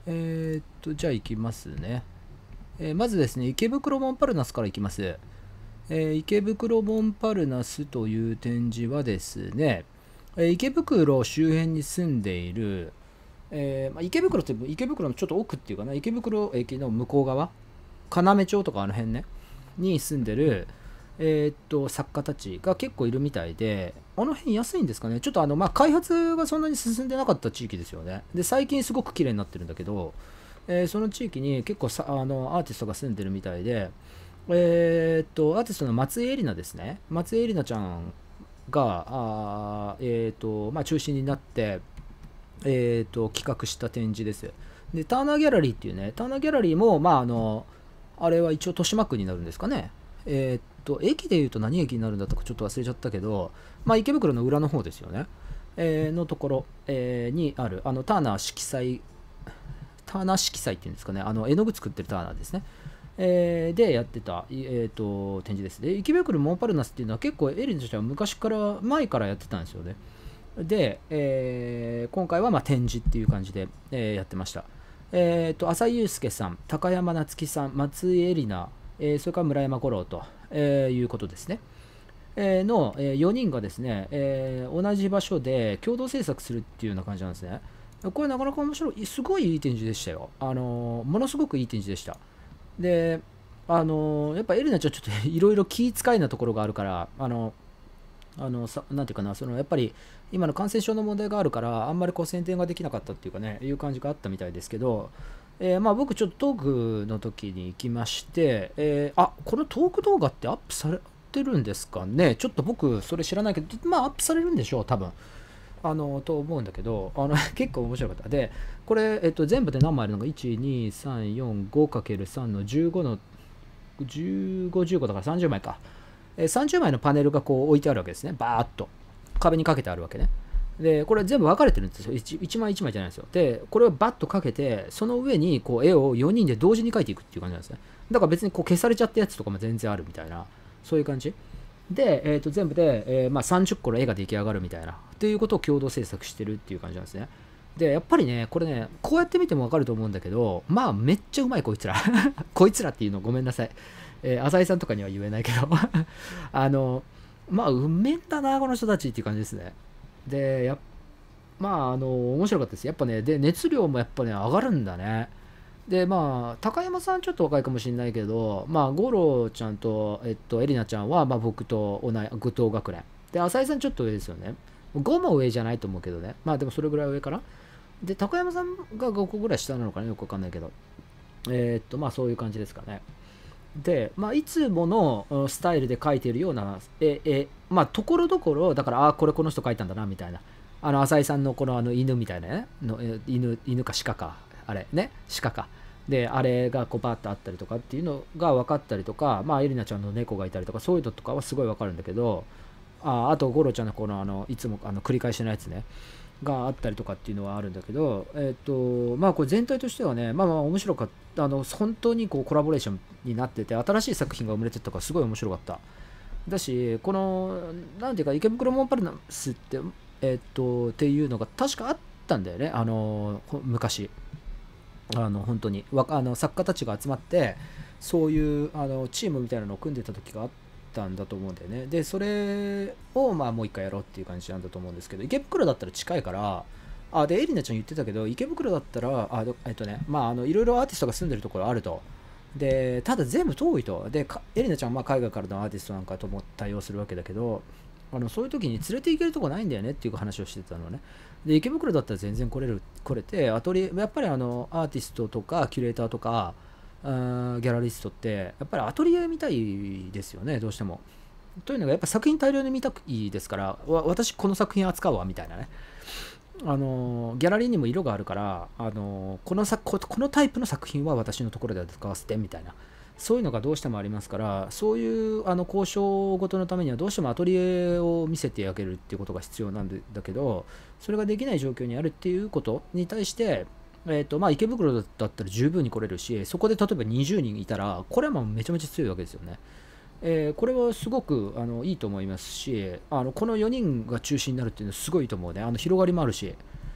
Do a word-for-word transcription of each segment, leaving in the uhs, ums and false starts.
えーっと、じゃあ行きますね。えーまずですね、池袋モンパルナスから行きます。えー池袋モンパルナスという展示はですね、えー池袋周辺に住んでいる、えーまあ、池袋って池袋のちょっと奥っていうかな、池袋駅の向こう側、要町とかあの辺ね、に住んでる、えーっと、作家たちが結構いるみたいで、あの辺安いんですかね。ちょっとあの、まあ、開発がそんなに進んでなかった地域ですよね。で、最近すごく綺麗になってるんだけど、えーその地域に結構さあのアーティストが住んでるみたいで、えーっと、アーティストの松井絵里奈ですね。松井絵里奈ちゃんが、あーえーっと、まあ、中心になって、えーっと、企画した展示です。で、ターナーギャラリーっていうね、ターナーギャラリーも、まあ、あの、あれは一応豊島区になるんですかね。えーっと、駅でいうと何駅になるんだったかちょっと忘れちゃったけど、まあ、池袋の裏の方ですよね。えーのところ、えーにある、あの、ターナー色彩、ターナー色彩っていうんですかね、あの、絵の具作ってるターナーですね。えーでやってた、えーと展示です。で、池袋モンパルナスっていうのは結構エリンとしては昔から前からやってたんですよね。で、えー今回はまあ展示っていう感じで、えーやってました。えーと浅井祐介さん、高山夏樹さん、松井絵里奈、えーそれから村山五郎と、えーいうことですね。えーの、えーよにんがですね、えー同じ場所で共同制作するっていうような感じなんですね。これなかなか面白い、すごいいい展示でしたよ。あのーものすごくいい展示でした。で、あのやっぱエレナちゃんちょっといろいろ気遣いなところがあるから、あの、あのさなんていうかな、そのやっぱり今の感染症の問題があるから、あんまりこう宣伝ができなかったっていうかね、いう感じがあったみたいですけど、えーまあ僕ちょっとトークの時に行きまして、えーあ、このトーク動画ってアップされてるんですかね。ちょっと僕それ知らないけど、まあアップされるんでしょう、多分。あのと思うんだけど、あの結構面白かった。で、これ、えっと、全部で何枚あるのか、いち、に、さん、よん、ごかけるさん のじゅうごのじゅうご、じゅうごだからさんじゅうまいか。えーさんじゅうまいのパネルがこう置いてあるわけですね。バーっと。壁にかけてあるわけね。で、これ全部分かれてるんですよ。1, 一枚いちまいじゃないですよ。で、これをバッとかけて、その上にこう絵をよにんで同時に描いていくっていう感じなんですね。だから別にこう消されちゃったやつとかも全然あるみたいな、そういう感じ。で、えー、と全部で、えーまあ、さんじゅっこの絵が出来上がるみたいな、っていうことを共同制作してるっていう感じなんですね。で、やっぱりね、これね、こうやって見てもわかると思うんだけど、まあ、めっちゃうまい、こいつら。こいつらっていうのごめんなさい。えー、浅井さんとかには言えないけどあの、まあ、うめえんだな、この人たちっていう感じですね。で、やまあ、あの、面白かったです。やっぱね、で、熱量もやっぱね、上がるんだね。で、まあ、高山さんちょっと若いかもしれないけど、まあ、五郎ちゃんと、えっと、エリナちゃんは、まあ、僕と同い、グ等学年。で、浅井さんちょっと上ですよね。ごも上じゃないと思うけどね。まあ、でもそれぐらい上かな。で、高山さんがごこぐらい下なのかな、よくわかんないけど。えーっと、まあ、そういう感じですかね。で、まあ、いつものうんスタイルで描いているような、え、え、まあ、ところどころ、だから、あ、これこの人描いたんだな、みたいな。あの、浅井さんのこのあの犬みたいなね、のえ犬、犬か鹿か、あれね、鹿か。で、あれがこうバーッとあったりとかっていうのが分かったりとか、まあ、エリナちゃんの猫がいたりとか、そういうのとかはすごい分かるんだけど、ああと、ゴロちゃんのこの、あの、いつもあの繰り返しのやつね。があったりとかっていうのはあるんだけど、えっ、と、まあこれ全体としてはね、まあまあ面白かった、あの、本当にこうコラボレーションになってて、新しい作品が生まれてたからすごい面白かった。だし、この、なんていうか、池袋モンパルナスって、えっ、と、っていうのが確かあったんだよね、あの、昔。あの、本当に。わあの作家たちが集まって、そういうあのチームみたいなのを組んでた時があったんだと思うんだよね。で、それをまあもう一回やろうっていう感じなんだと思うんですけど、池袋だったら近いから、あ、で、エリナちゃん言ってたけど、池袋だったら、あ、えっとね、まあ、あの、いろいろアーティストが住んでるところあると。で、ただ全部遠いと。で、エリナちゃんはまあ海外からのアーティストなんかとも対応するわけだけど、あのそういう時に連れて行けるとこないんだよねっていう話をしてたのね。で、池袋だったら全然来れる、来れて、アトリエ、やっぱりあの、アーティストとか、キュレーターとか、あーギャラリストって、やっぱりアトリエ見たいですよね、どうしても。というのが、やっぱ作品大量に見たいですから、わ私この作品扱うわ、みたいなね。あのギャラリーにも色があるから、あのこの作ここのタイプの作品は私のところでは使わせてみたいな、そういうのがどうしてもありますから、そういうあの交渉ごとのためにはどうしてもアトリエを見せてあげるっていうことが必要なんだけど、それができない状況にあるっていうことに対して、えーとまあ、池袋だったら十分に来れるし、そこで例えばにじゅうにんいたら、これはもうめちゃめちゃ強いわけですよね。えーこれはすごくあのいいと思いますし、あのこのよにんが中心になるっていうのはすごいと思うね。あの広がりもあるし、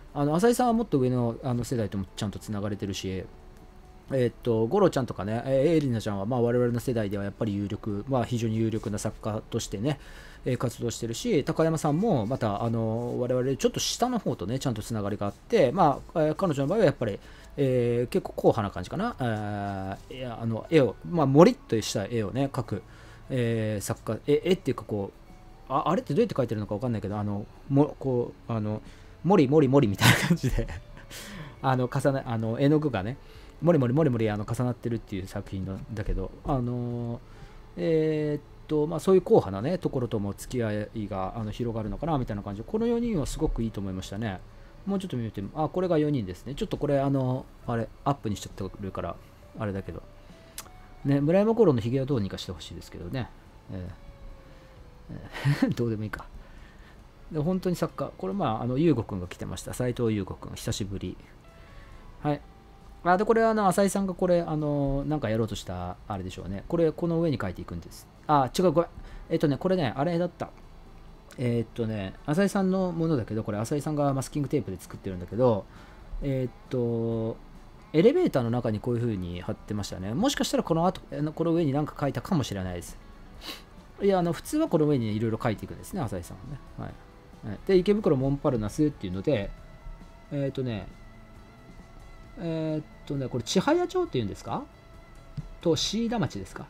あの浅井さんはもっと上のあの世代ともちゃんとつながれてるし、えーっと、五郎ちゃんとかね、えーエイリナちゃんは、まあ、我々の世代ではやっぱり有力、まあ、非常に有力な作家としてね、えー活動してるし、高山さんもまた、あの、我々ちょっと下の方とね、ちゃんとつながりがあって、まあ、えー彼女の場合はやっぱり、えー結構硬派な感じかな、えーいやあの絵を、まあ、もりっとした絵をね、描く、えー作家、絵絵っていうかこう、ああれってどうやって描いてるのかわかんないけど、あの、もこう、あの、もりもりもりみたいな感じであの重なあの絵の具がねもりもりもりもりあの重なってるっていう作品なんだけど、あのーえーっとまあ、そういう硬派なねところとも付き合いがあの広がるのかなみたいな感じで、このよにんはすごくいいと思いましたね。もうちょっと見てみ、あ、これがよにんですね。ちょっとこれあのあれアップにしちゃってるからあれだけどね、村山五郎のひげはどうにかしてほしいですけどね、えーえーどうでもいいか。で本当に作家、これまあ、あの、ゆうごくんが来てました。斎藤優吾くん、久しぶり。はい。あ、で、これ、あの、浅井さんがこれ、あの、なんかやろうとした、あれでしょうね。これ、この上に書いていくんです。あ、違う、これ、えっとね、これね、あれだった。えーっとね、浅井さんのものだけど、これ、浅井さんがマスキングテープで作ってるんだけど、えーっと、エレベーターの中にこういう風に貼ってましたね。もしかしたらこの後、あのこの上に何か書いたかもしれないです。いや、あの、普通はこの上にいろいろ書いていくんですね、浅井さんはね。はい。で、池袋モンパルナスっていうので、えっ、ー、とね、えっ、ー、とね、これ、千早町っていうんですかと、椎田町ですか。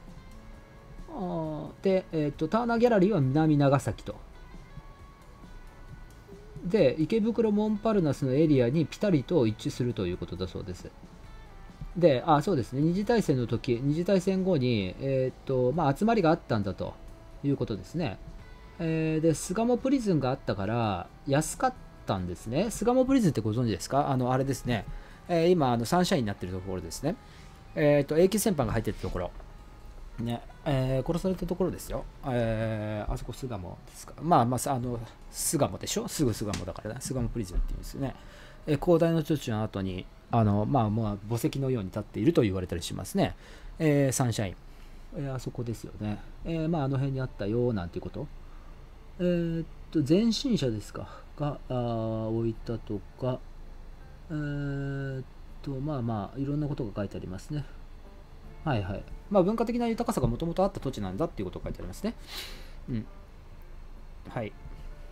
あで、えっ、ー、と、ターナーギャラリーは南長崎と。で、池袋モンパルナスのエリアにピタリと一致するということだそうです。で、あ、そうですね、二次大戦の時、二次大戦後に、えっ、と、まあ、集まりがあったんだということですね。えーで、巣鴨プリズンがあったから安かったんですね。巣鴨プリズンってご存知ですか？あの、あれですね。えー今、あのサンシャインになってるところですね。えっ、と、永久戦犯が入ってるところ。ね、えー殺されたところですよ。えーあそこ巣鴨ですか。まあまあ、あの、巣鴨でしょ？すぐ巣鴨だからね。巣鴨プリズンっていうんですよね。えー、広大な土地の後に、あの、まあまあ、墓石のように立っていると言われたりしますね。えーサンシャイン。えーあそこですよね。えーまあ、あの辺にあったよ、なんていうこと。えーっと、前進車ですか、が、あー置いたとか、えーっと、まあまあ、いろんなことが書いてありますね。はいはい。まあ、文化的な豊かさがもともとあった土地なんだっていうことが書いてありますね。うん。はい。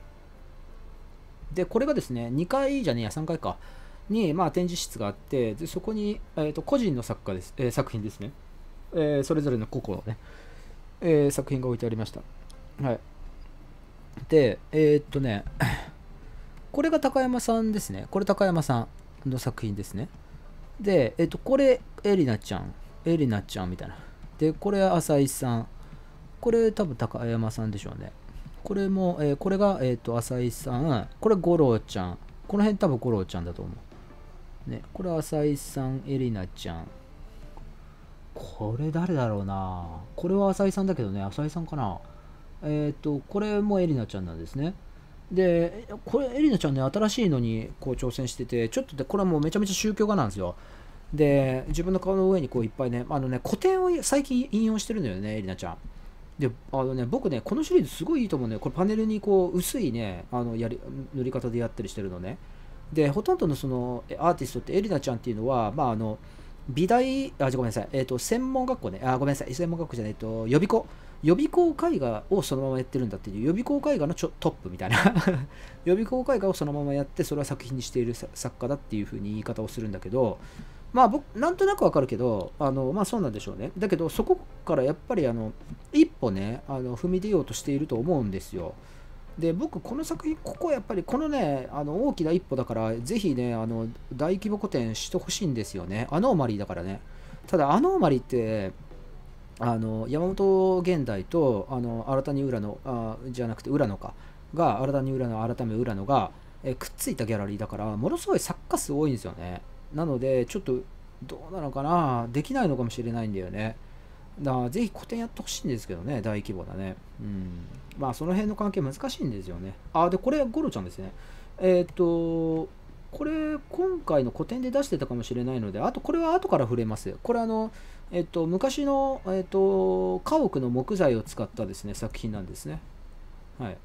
で、これがですね、にかいじゃねえや、さんがいか、に、まあ、展示室があって、でそこに、えーっと、個人の作家です、えー作品ですね。えーそれぞれの個々のね、えー作品が置いてありました。はい。で、えーっとね、これが高山さんですね。これ高山さんの作品ですね。で、えっと、これ、エリナちゃん。エリナちゃんみたいな。で、これ、浅井さん。これ、多分高山さんでしょうね。これも、えーこれが、えっと、浅井さん。これ、五郎ちゃん。この辺多分五郎ちゃんだと思う。ね、これ、浅井さん、エリナちゃん。これ、誰だろうな。これは浅井さんだけどね、浅井さんかな。えっと、これもエリナちゃんなんですね。で、これ、エリナちゃんね、新しいのにこう挑戦してて、ちょっとで、これはもうめちゃめちゃ宗教画なんですよ。で、自分の顔の上にこういっぱいね、あのね、古典を最近引用してるのよね、エリナちゃん。で、あのね、僕ね、このシリーズすごいいいと思うね。これパネルにこう、薄いね、あの、やり、塗り方でやったりしてるのね。で、ほとんどのその、アーティストってエリナちゃんっていうのは、まあ、あの、美大、あ、ごめんなさい、えっ、と、専門学校ね、あ、ごめんなさい、専門学校じゃない、えっと、予備校。予備校絵画をそのままやってるんだっていう、予備校絵画のちょトップみたいな予備校絵画をそのままやって、それは作品にしている作家だっていう風に言い方をするんだけど、まあ僕、なんとなくわかるけど、あの、まあそうなんでしょうね。だけど、そこからやっぱり、あの、一歩ね、あの踏み出ようとしていると思うんですよ。で、僕、この作品、ここやっぱり、このね、あの大きな一歩だから、ぜひね、あの大規模個展してほしいんですよね。アノーマリーだからね。ただ、アノーマリーって、あの山本現代とあの新たに浦野あじゃなくて浦野かが新たに浦野改め浦野がえくっついたギャラリーだからものすごい作家数多いんですよね。なのでちょっとどうなのかな、できないのかもしれないんだよね。だからぜひ個展やってほしいんですけどね、大規模だね。うん。まあその辺の関係難しいんですよね。あ、で、これゴロちゃんですね。えっ、と、これ今回の個展で出してたかもしれないので、あとこれは後から触れます。これあの、えっと、昔の、えっと、家屋の木材を使ったですね、作品なんですね。はい。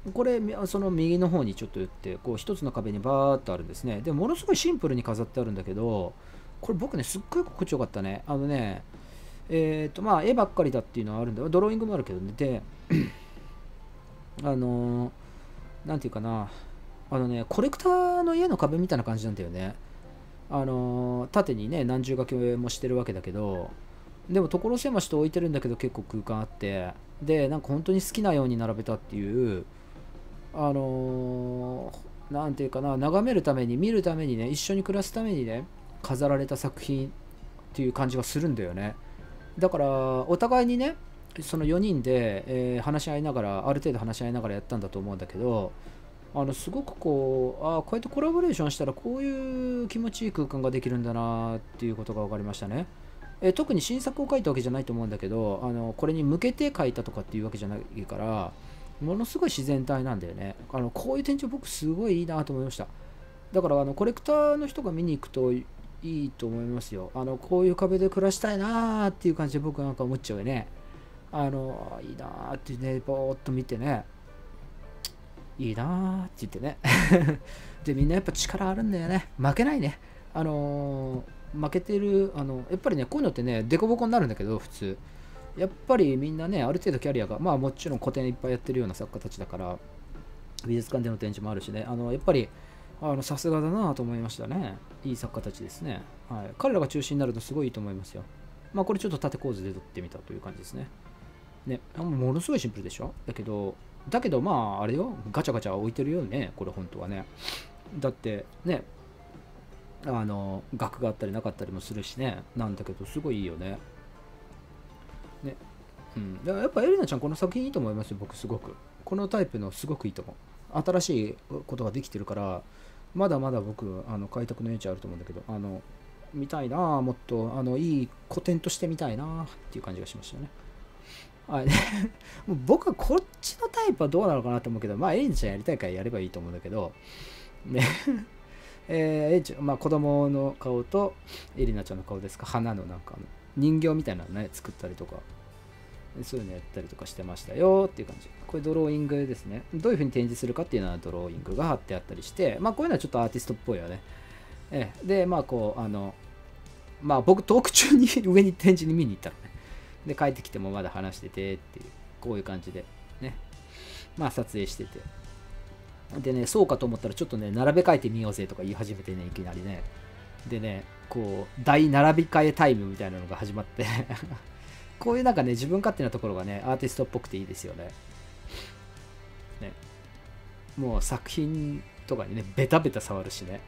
これその右の方にちょっと言ってこう一つの壁にバーっとあるんですね。でものすごいシンプルに飾ってあるんだけど、これ僕ねすっごい心地よかったね。あのねえっ、ー、とまあ絵ばっかりだっていうのはあるんだよ。ドローイングもあるけどね。であのー、なんていうかな、あのねコレクターの家の壁みたいな感じなんだよね。あのー、縦にね何重掛けもしてるわけだけど、でも所狭しと置いてるんだけど結構空間あって、でなんか本当に好きなように並べたっていう、あのー、なんていうかな、眺めるために見るためにね、一緒に暮らすためにね飾られた作品っていう感じがするんだよね。だからお互いにねそのよにんで、えー話し合いながら、ある程度話し合いながらやったんだと思うんだけど、あのすごくこう、ああこうやってコラボレーションしたらこういう気持ちいい空間ができるんだなっていうことが分かりましたね。えー特に新作を書いたわけじゃないと思うんだけど、あのこれに向けて書いたとかっていうわけじゃないから、ものすごい自然体なんだよね。あのこういう展示僕すごいいいなと思いました。だからあのコレクターの人が見に行くといいと思いますよ。あのこういう壁で暮らしたいなーっていう感じで僕なんか思っちゃうよね。あのいいなーってね、ぼーっと見てね、いいなーって言ってね。で、みんなやっぱ力あるんだよね。負けないね。あのー負けてる、あの、やっぱりね、こういうのってね、デコボコになるんだけど、普通。やっぱりみんなね、ある程度キャリアが、まあもちろん個展いっぱいやってるような作家たちだから、美術館での展示もあるしね、あのやっぱり、あのさすがだなと思いましたね。いい作家たちですね。はい、彼らが中心になるとすごいいいと思いますよ。まあこれちょっと縦構図で撮ってみたという感じですね。ね、ものすごいシンプルでしょ。だけど、だけどまああれよ、ガチャガチャ置いてるよね、これ本当はね。だってね、あの額があったりなかったりもするしね、なんだけどすごいいいよね。ね。うん。だからやっぱエリナちゃんこの作品いいと思いますよ、僕すごく。このタイプのすごくいいと思う。新しいことができてるから、まだまだ僕、あの開拓の余地あると思うんだけど、あの、見たいなぁ、もっと、あの、いい古典として見たいなぁっていう感じがしましたね。はい。もう僕はこっちのタイプはどうなのかなと思うけど、まあ、エリナちゃんやりたいからやればいいと思うんだけど、ね。えー、まあ、子供の顔とエリナちゃんの顔ですか、花のなんか人形みたいなのね、作ったりとか、そういうのやったりとかしてましたよっていう感じ。これドローイングですね。どういう風に展示するかっていうのはドローイングが貼ってあったりして、まあこういうのはちょっとアーティストっぽいよね。ええ、で、まあこう、あの、まあ僕トーク中に上に展示に見に行ったのね。で、帰ってきてもまだ話しててっていう、こういう感じでね。まあ撮影してて。でね、そうかと思ったらちょっとね、並べ替えてみようぜとか言い始めてね、いきなりね。でね、こう、大並び替えタイムみたいなのが始まってこういうなんかね、自分勝手なところがね、アーティストっぽくていいですよね。ね。もう作品とかにね、ベタベタ触るしね。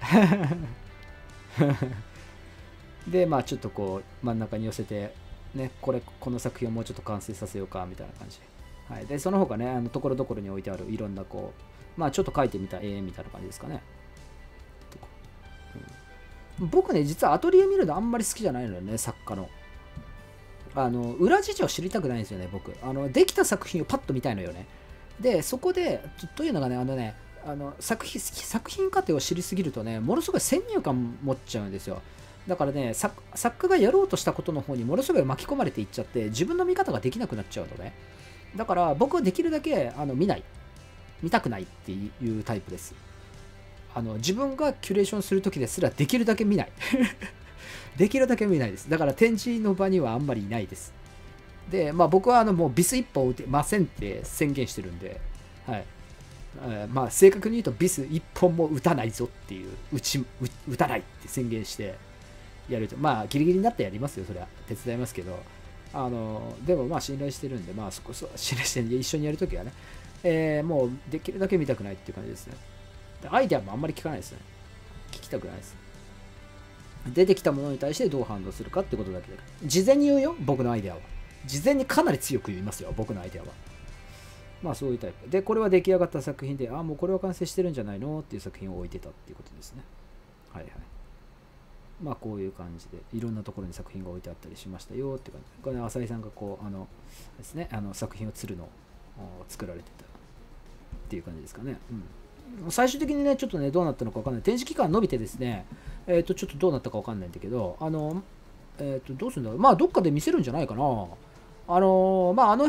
で、まあちょっとこう、真ん中に寄せて、ね、これ、この作品をもうちょっと完成させようか、みたいな感じ。はい。で、その他ね、あの、ところどころに置いてあるいろんなこう、まあちょっと書いてみた絵みたいな感じですかね。うん、僕ね、実はアトリエ見るのあんまり好きじゃないのよね、作家の。あの裏事情知りたくないんですよね、僕。あのできた作品をパッと見たいのよね。で、そこで、というのがね、あのね、あの作品作品過程を知りすぎるとね、ものすごい先入観持っちゃうんですよ。だからね、作作家がやろうとしたことの方にものすごい巻き込まれていっちゃって、自分の見方ができなくなっちゃうのね。だから僕はできるだけあの見ない。見たくないっていうタイプです。あの自分がキュレーションするときですらできるだけ見ない。できるだけ見ないです。だから展示の場にはあんまりいないです。で、まあ僕はあのもうビス一本打てませんって宣言してるんで、はい。まあ正確に言うとビス一本も打たないぞっていう、打ち、打たないって宣言してやると、まあギリギリになってやりますよ、それは。手伝いますけど、あの、でもまあ信頼してるんで、まあそこそ信頼してるんで一緒にやるときはね、えー、もうできるだけ見たくないっていう感じですね。アイデアもあんまり聞かないですね。聞きたくないです。出てきたものに対してどう反応するかってことだけで。事前に言うよ、僕のアイデアは。事前にかなり強く言いますよ、僕のアイデアは。まあそういうタイプ。で、これは出来上がった作品で、あ、もうこれは完成してるんじゃないのっていう作品を置いてたっていうことですね。はいはい。まあこういう感じで、いろんなところに作品が置いてあったりしましたよって感じ。これ、浅井さんがこう、あの、ですね、あの作品を釣るのを作られてたっていう感じですかね。うん。最終的にね、ちょっとね、どうなったのか分かんない。展示期間伸びてですね、えっ、ー、と、ちょっとどうなったか分かんないんだけど、あの、えっ、ー、と、どうするんだろう。まあ、どっかで見せるんじゃないかな。あの、まあ、あの辺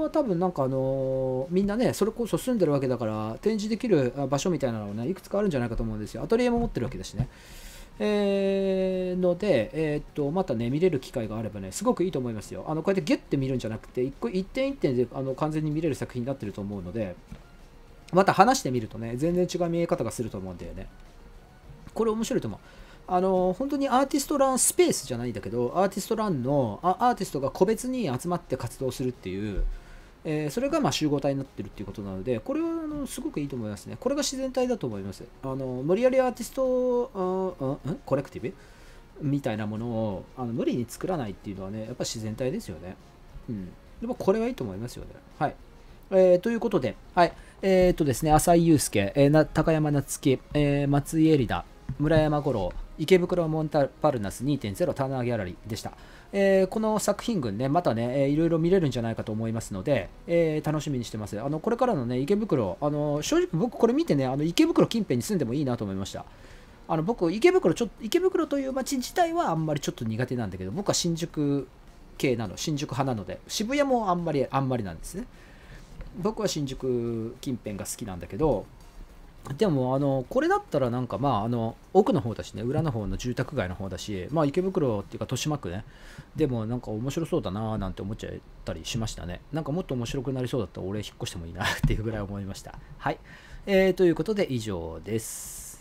は多分なんかあのみんなね、それこそ住んでるわけだから展示できる場所みたいなのをねいくつかあるんじゃないかと思うんですよ。アトリエも持ってるわけだしね。えー、ので、えー、っとまたね見れる機会があればねすごくいいと思いますよ。あのこうやってギュッて見るんじゃなくて一個一点一点であの完全に見れる作品になってると思うので、また話してみるとね全然違う見え方がすると思うんだよね。これ面白いと思う。あの本当にアーティストランスペースじゃないんだけど、アーティストランのアーティストが個別に集まって活動するっていう、えー、それがまあ集合体になってるっていうことなので、これはあのすごくいいと思いますね。これが自然体だと思います。あの無理やりアーティストあんコレクティブみたいなものをあの無理に作らないっていうのはね、やっぱ自然体ですよね。うん。でもこれはいいと思いますよね。はい。えー、ということで、はい。えー、っとですね、浅井祐介、えー、な高山夏樹、えー、松井絵里奈、村山五郎、池袋モンタパルナス にてんゼロ ターナーギャラリーでした。えー、この作品群ね、またね、えー、いろいろ見れるんじゃないかと思いますので、えー、楽しみにしてます。あのこれからのね、池袋、あの正直僕これ見てね、あの池袋近辺に住んでもいいなと思いました。あの僕、池袋ちょっと、池袋という街自体はあんまりちょっと苦手なんだけど、僕は新宿系なの、新宿派なので、渋谷もあんまり、あんまりなんですね。僕は新宿近辺が好きなんだけど、でもあのこれだったらなんかまああの奥の方だしね、裏の方の住宅街の方だし、まあ池袋っていうか豊島区ね、でもなんか面白そうだなーなんて思っちゃったりしましたね。なんかもっと面白くなりそうだったら俺引っ越してもいいなっていうぐらい思いました。はい、えー、ということで以上です。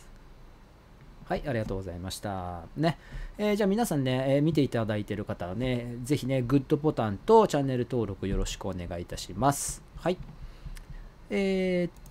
はい、ありがとうございました。ね、えー、じゃあ皆さんね、えー、見ていただいている方はね、ぜひね、グッドボタンとチャンネル登録よろしくお願いいたします。はい。えー